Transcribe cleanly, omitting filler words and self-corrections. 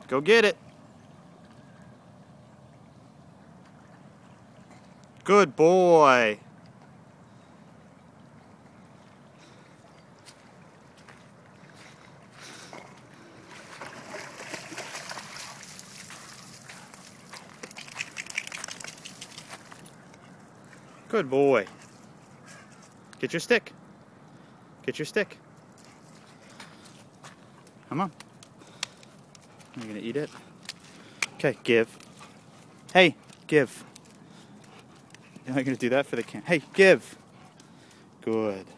Go get it. Good boy. Good boy. Get your stick. Get your stick. Come on. Are you gonna eat it? Okay, give. Hey, give. You're not gonna do that for the can. Hey, give. Good.